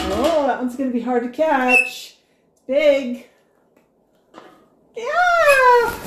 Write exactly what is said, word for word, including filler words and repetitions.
Oh, that one's going to be hard to catch. It's big. Yeah!